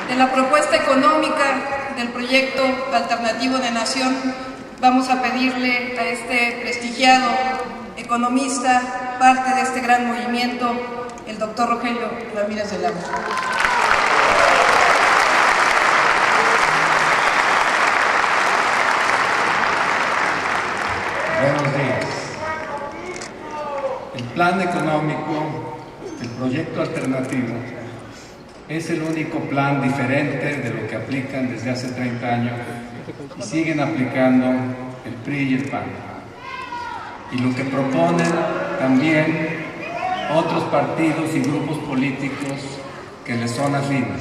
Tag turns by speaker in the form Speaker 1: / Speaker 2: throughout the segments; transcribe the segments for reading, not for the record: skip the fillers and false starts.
Speaker 1: de la propuesta económica del proyecto alternativo de nación, vamos a pedirle a este prestigiado economista, parte de este gran movimiento, el doctor Rogelio Ramírez de Lago.
Speaker 2: Buenos días. El plan económico, el proyecto alternativo, es el único plan diferente de lo que aplican desde hace 30 años y siguen aplicando el PRI y el PAN. Y lo que proponen también otros partidos y grupos políticos que les son afines.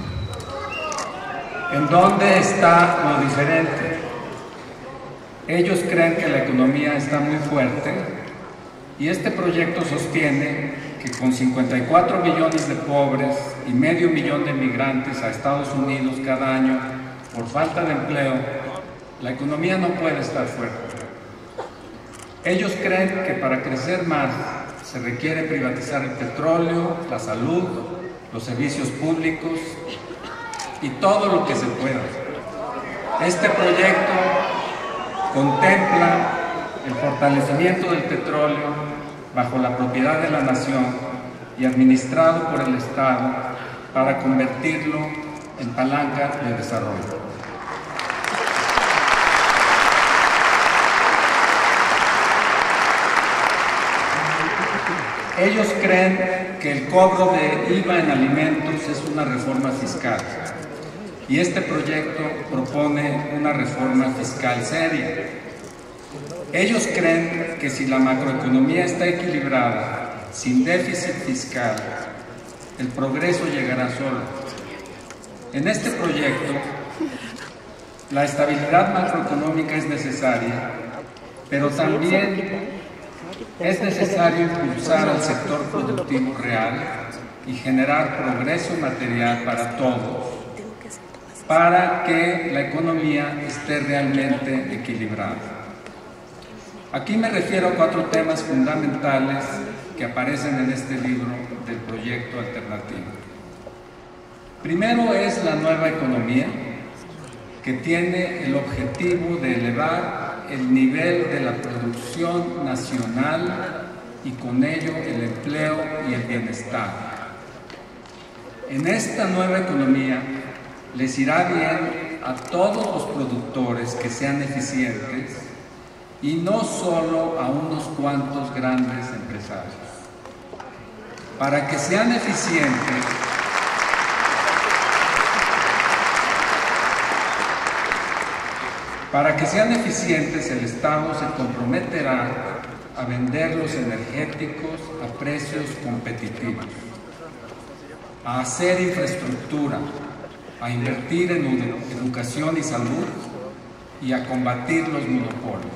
Speaker 2: ¿En dónde está lo diferente? Ellos creen que la economía está muy fuerte y este proyecto sostiene que con 54 millones de pobres y medio millón de migrantes a Estados Unidos cada año por falta de empleo, la economía no puede estar fuerte. Ellos creen que para crecer más se requiere privatizar el petróleo, la salud, los servicios públicos y todo lo que se pueda. Este proyecto contempla el fortalecimiento del petróleo bajo la propiedad de la nación y administrado por el Estado para convertirlo en palanca de desarrollo. Ellos creen que el cobro de IVA en alimentos es una reforma fiscal y este proyecto propone una reforma fiscal seria. Ellos creen que si la macroeconomía está equilibrada, sin déficit fiscal, el progreso llegará solo. En este proyecto, la estabilidad macroeconómica es necesaria, pero también es necesario impulsar al sector productivo real y generar progreso material para todos, para que la economía esté realmente equilibrada. Aquí me refiero a 4 temas fundamentales que aparecen en este libro del proyecto alternativo. Primero es la nueva economía, que tiene el objetivo de elevar el nivel de la producción nacional y con ello el empleo y el bienestar. En esta nueva economía les irá bien a todos los productores que sean eficientes y no solo a unos cuantos grandes empresarios. Para que sean eficientes, el Estado se comprometerá a vender los energéticos a precios competitivos, a hacer infraestructura, a invertir en educación y salud y a combatir los monopolios.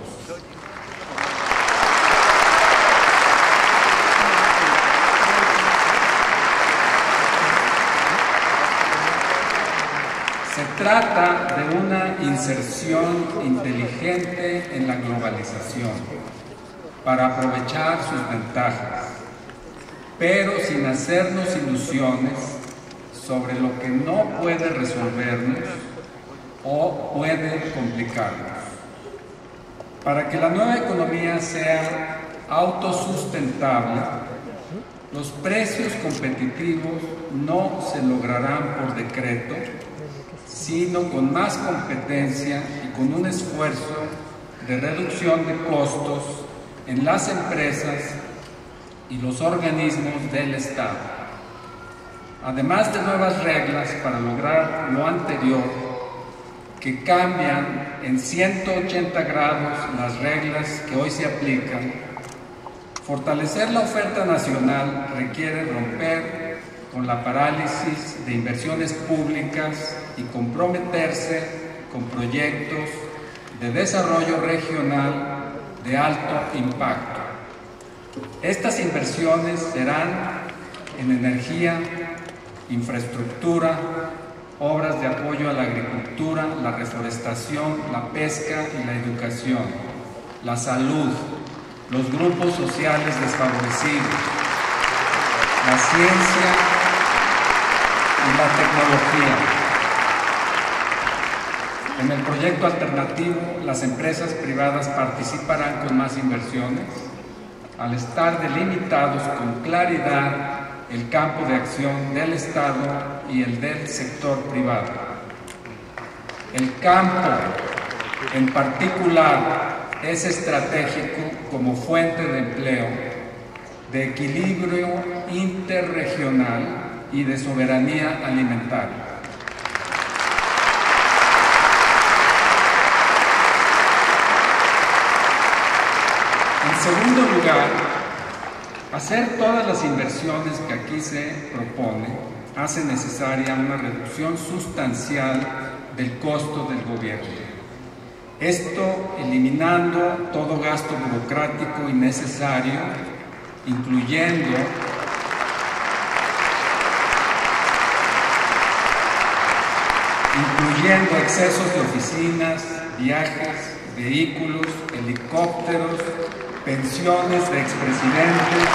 Speaker 2: Se trata de una inserción inteligente en la globalización para aprovechar sus ventajas, pero sin hacernos ilusiones sobre lo que no puede resolvernos o puede complicarnos. Para que la nueva economía sea autosustentable, los precios competitivos no se lograrán por decreto, sino con más competencia y con un esfuerzo de reducción de costos en las empresas y los organismos del Estado. Además de nuevas reglas para lograr lo anterior, que cambian en 180 grados las reglas que hoy se aplican, fortalecer la oferta nacional requiere romper con la parálisis de inversiones públicas y comprometerse con proyectos de desarrollo regional de alto impacto. Estas inversiones serán en energía, infraestructura, obras de apoyo a la agricultura, la reforestación, la pesca y la educación, la salud, los grupos sociales desfavorecidos, la ciencia y la la tecnología. En el proyecto alternativo, las empresas privadas participarán con más inversiones, al estar delimitados con claridad el campo de acción del Estado y el del sector privado. El campo, en particular, es estratégico como fuente de empleo, de equilibrio interregional y de soberanía alimentaria. En segundo lugar, hacer todas las inversiones que aquí se propone hace necesaria una reducción sustancial del costo del gobierno. Esto eliminando todo gasto burocrático innecesario, incluyendo excesos de oficinas, viajes, vehículos, helicópteros, pensiones de expresidentes,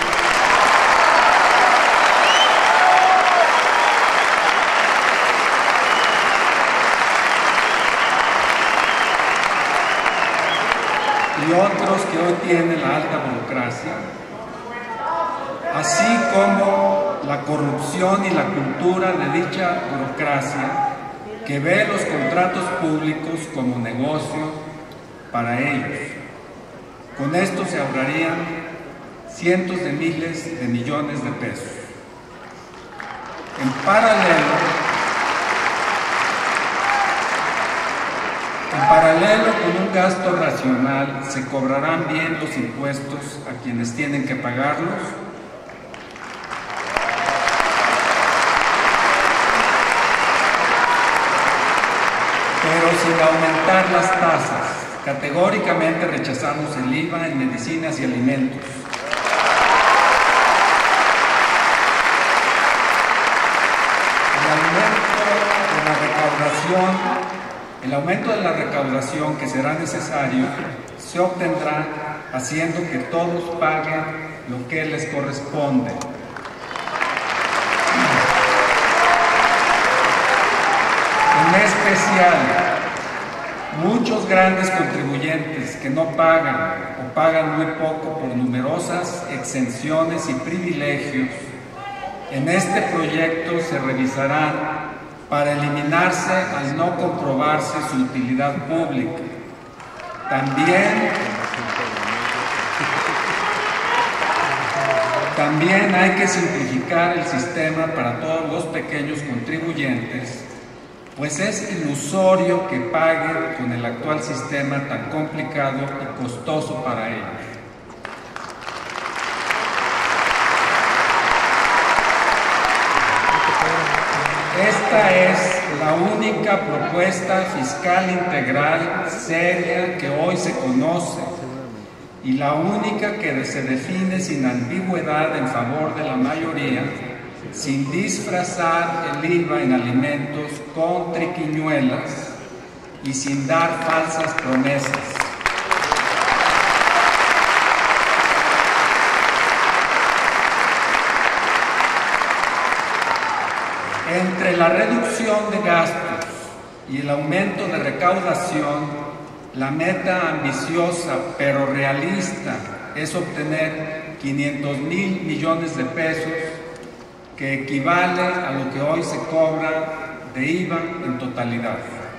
Speaker 2: y otros que hoy tienen la alta burocracia, así como la corrupción y la cultura de dicha burocracia que ve los contratos públicos como negocio para ellos. Con esto se ahorrarían cientos de miles de millones de pesos. En paralelo con un gasto racional, se cobrarán bien los impuestos a quienes tienen que pagarlos, pero sin aumentar las tasas. Categóricamente rechazamos el IVA en medicinas y alimentos. El aumento de la recaudación que será necesario se obtendrá haciendo que todos paguen lo que les corresponde. En especial, muchos grandes contribuyentes que no pagan o pagan muy poco por numerosas exenciones y privilegios, en este proyecto se revisarán para eliminarse al no comprobarse su utilidad pública. También hay que simplificar el sistema para todos los pequeños contribuyentes, pues es ilusorio que paguen con el actual sistema tan complicado y costoso para ellos. Esta es la única propuesta fiscal integral seria que hoy se conoce y la única que se define sin ambigüedad en favor de la mayoría, sin disfrazar el IVA en alimentos con triquiñuelas y sin dar falsas promesas. Entre la reducción de gastos y el aumento de recaudación, la meta ambiciosa pero realista es obtener 500,000 millones de pesos, que equivale a lo que hoy se cobra de IVA en totalidad.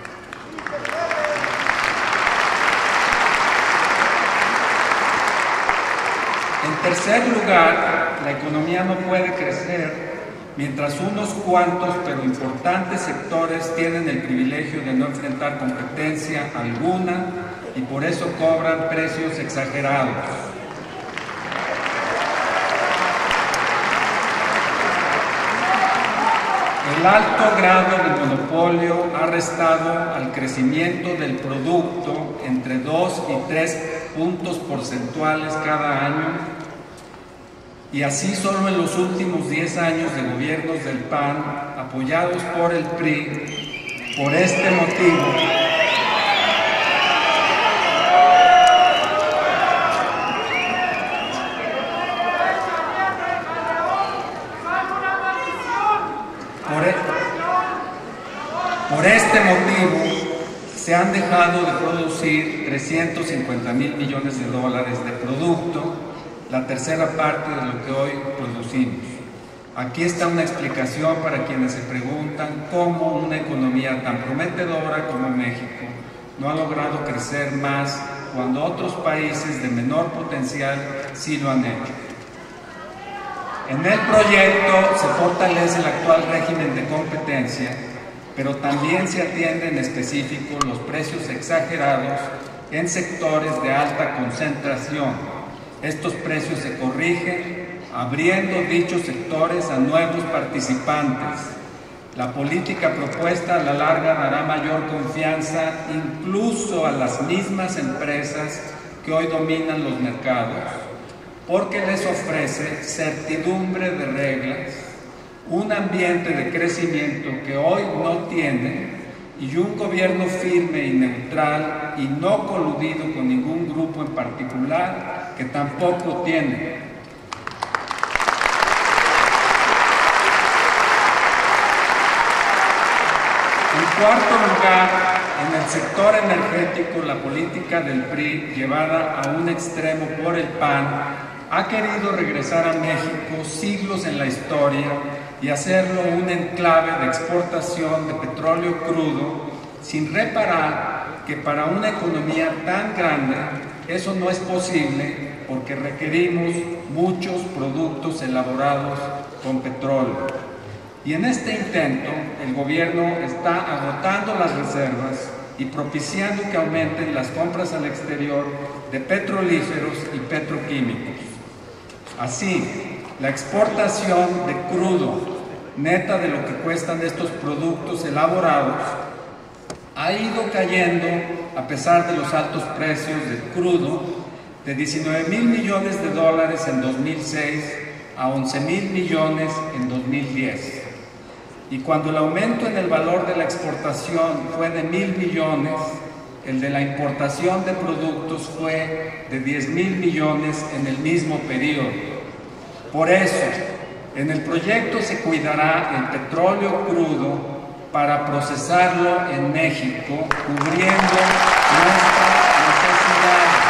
Speaker 2: En tercer lugar, la economía no puede crecer mientras unos cuantos pero importantes sectores tienen el privilegio de no enfrentar competencia alguna y por eso cobran precios exagerados. El alto grado de monopolio ha restado al crecimiento del producto entre 2 y 3 puntos porcentuales cada año, y así solo en los últimos 10 años de gobiernos del PAN, apoyados por el PRI, por este motivo, Por este motivo, se han dejado de producir 350,000 millones de dólares de producto, la tercera parte de lo que hoy producimos. Aquí está una explicación para quienes se preguntan cómo una economía tan prometedora como México no ha logrado crecer más cuando otros países de menor potencial sí lo han hecho. En el proyecto se fortalece el actual régimen de competencia, pero también se atienden en específico los precios exagerados en sectores de alta concentración. Estos precios se corrigen abriendo dichos sectores a nuevos participantes. La política propuesta a la larga dará mayor confianza incluso a las mismas empresas que hoy dominan los mercados, porque les ofrece certidumbre de reglas, un ambiente de crecimiento que hoy no tienen y un gobierno firme y neutral y no coludido con ningún grupo en particular que tampoco tiene. En cuarto lugar, en el sector energético, la política del PRI, llevada a un extremo por el PAN, ha querido regresar a México siglos en la historia y hacerlo un enclave de exportación de petróleo crudo, sin reparar que para una economía tan grande eso no es posible porque requerimos muchos productos elaborados con petróleo. Y en este intento, el gobierno está agotando las reservas y propiciando que aumenten las compras al exterior de petrolíferos y petroquímicos. Así, la exportación de crudo, neta de lo que cuestan estos productos elaborados, ha ido cayendo a pesar de los altos precios del crudo, de 19,000 millones de dólares en 2006 a 11,000 millones en 2010. Y cuando el aumento en el valor de la exportación fue de 1,000 millones, el de la importación de productos fue de 10,000 millones en el mismo periodo. Por eso, en el proyecto se cuidará el petróleo crudo para procesarlo en México, cubriendo nuestras necesidades.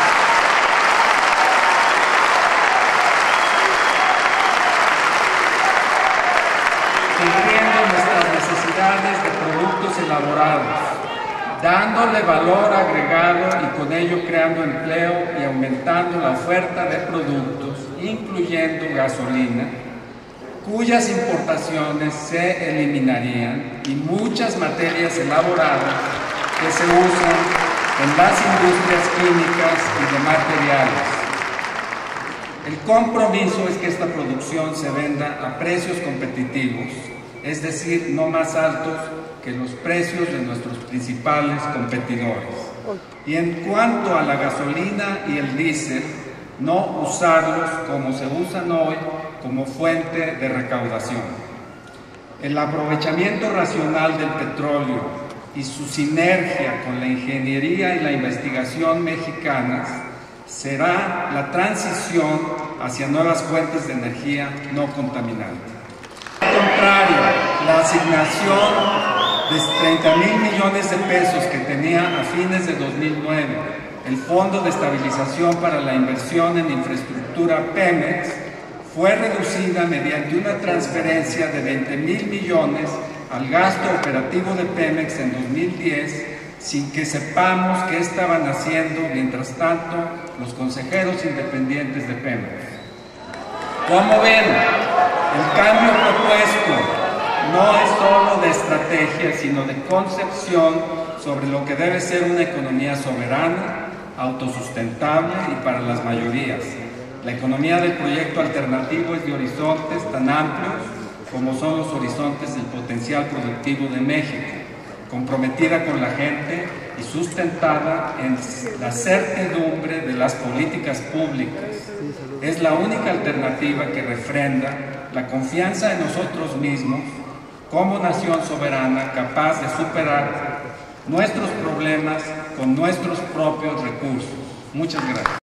Speaker 2: De productos elaborados, dándole valor agregado y con ello creando empleo y aumentando la oferta de productos, incluyendo gasolina, cuyas importaciones se eliminarían, y muchas materias elaboradas que se usan en las industrias químicas y de materiales. El compromiso es que esta producción se venda a precios competitivos, es decir, no más altos que los precios de nuestros principales competidores. Y en cuanto a la gasolina y el diésel, no usarlos como se usan hoy como fuente de recaudación. El aprovechamiento racional del petróleo y su sinergia con la ingeniería y la investigación mexicanas será la transición hacia nuevas fuentes de energía no contaminantes. Al contrario, la asignación de 30,000 millones de pesos que tenía a fines de 2009 el Fondo de Estabilización para la Inversión en Infraestructura Pemex fue reducida mediante una transferencia de 20,000 millones al gasto operativo de Pemex en 2010, sin que sepamos qué estaban haciendo mientras tanto los consejeros independientes de Pemex. Como ven, el cambio propuesto no es solo de estrategia, sino de concepción sobre lo que debe ser una economía soberana, autosustentable y para las mayorías. La economía del proyecto alternativo es de horizontes tan amplios como son los horizontes del potencial productivo de México, comprometida con la gente y sustentada en la certidumbre de las políticas públicas. Es la única alternativa que refrenda la confianza en nosotros mismos como nación soberana capaz de superar nuestros problemas con nuestros propios recursos. Muchas gracias.